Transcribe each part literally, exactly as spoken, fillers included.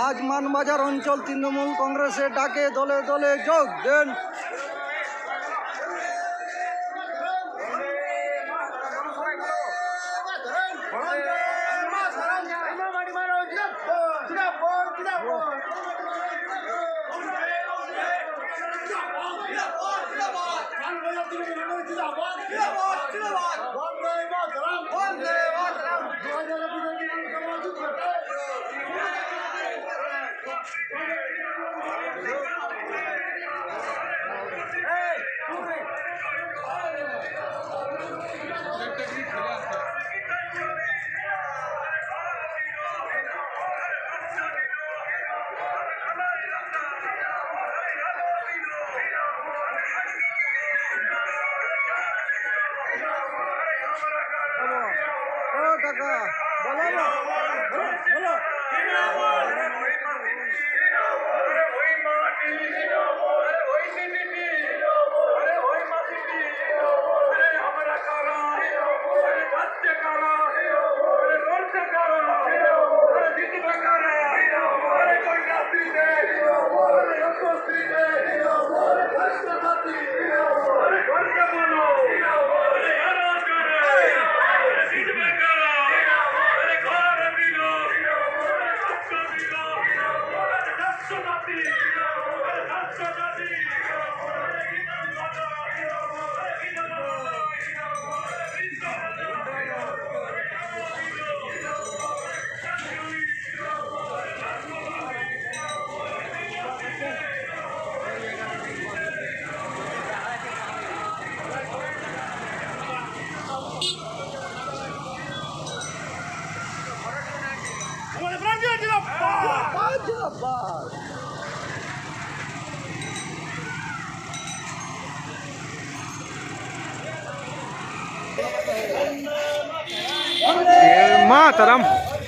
আজ মানবাজার অঞ্চল তৃণমূল কংগ্রেসের ডাকে দলে দলে যোগ দেন। मातरम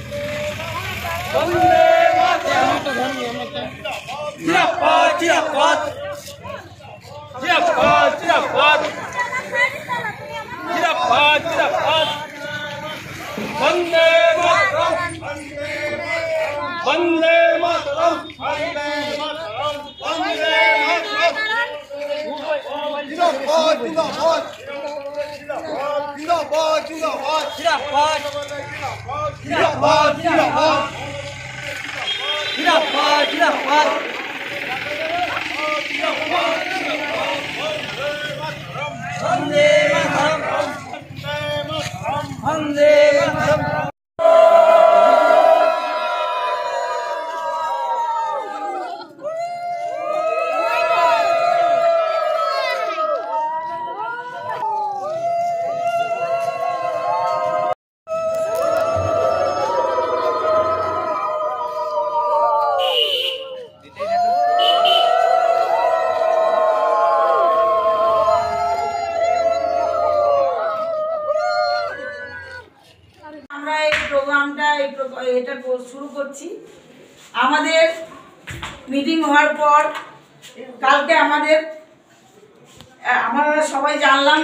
जिंदाबाद जिंदाबाद जिंदाबाद जिंदाबाद जिंदाबाद जिंदाबाद वंदे मातरम वंदे मातरम वंदे मातरम वंदे मातरम जिंदाबाद जिंदाबाद जिंदाबाद जिंदाबाद जिंदाबाद जिंदाबाद जिंदाबाद जिंदाबाद जिंदाबाद वंदे मातरम वंदे मातरम। এটা শুরু করছি। আমাদের মিটিং হওয়ার পর কালকে আমাদের আমরা সবাই জানলাম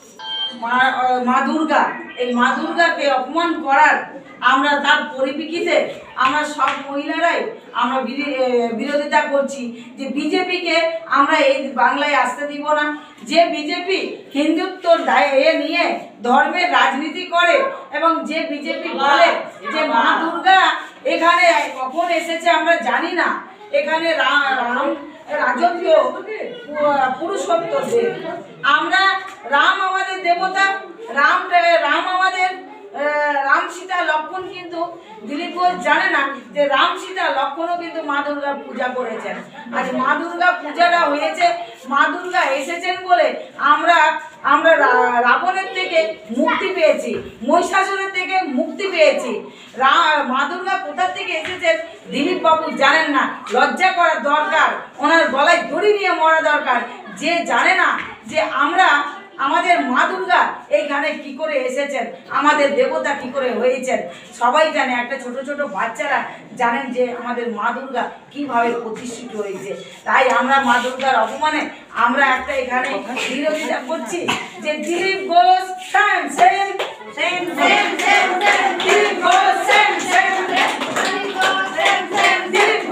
মা দুর্গা, এই মা দুর্গাকে অপমান করার আমরা তার পরিপ্রেক্ষিতে আমরা সব মহিলারাই আমরা বিরোধিতা করছি যে বিজেপিকে আমরা এই বাংলায় আসতে দিব না। যে বিজেপি হিন্দুত্বর দায় এ নিয়ে ধর্মের রাজনীতি করে এবং যে বিজেপি বলে যে মা দুর্গা এখানে কখন এসেছে আমরা জানি না, এখানে রাম রাজত্ব পুরুষত্ব দেব, আমরা রাম আমাদের দেবতা, রাম রাম আমাদের রাম সীতা লক্ষ্মণ, কিন্তু দিলীপ ঘোষ জানে না যে রাম সীতা লক্ষ্মণও কিন্তু মা দুর্গার পূজা করেছেন। আজ মা দুর্গা পূজাটা হয়েছে, মা দুর্গা এসেছেন বলে আমরা আমরা রাবণের থেকে মুক্তি পেয়েছি, মহিষাসুরের থেকে মুক্তি পেয়েছি। মা দুর্গা কোথা থেকে এসেছেন দিলীপ বাবু জানেন না, লজ্জা করার দরকার, ওনার গলায় দড়ি নিয়ে মরা দরকার। যে জানে না যে আমরা আমাদের মা দুর্গা এইখানে কি করে এসেছেন, আমাদের দেবতা কি করে হয়েছেন, সবাই জানে। একটা ছোট ছোট বাচ্চারা জানেন যে আমাদের মা দুর্গা কিভাবে প্রতিষ্ঠিত হয়েছে। তাই আমরা মা দুর্গার অপমানে আমরা একটা এখানে বিরোধিতা করছি যে Dilip Ghosh shame shame shame shame shame Dilip Ghosh shame shame Dilip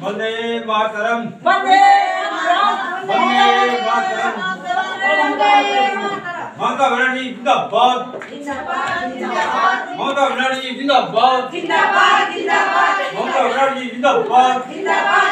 वंदे मातरम वंदे मातरम वंदे मातरम ममता बनर्जी जिंदाबाद ममता बनर्जी जिंदाबाद जिंदाबाद जिंदाबाद ममता बनर्जी जिंदाबाद जिंदाबाद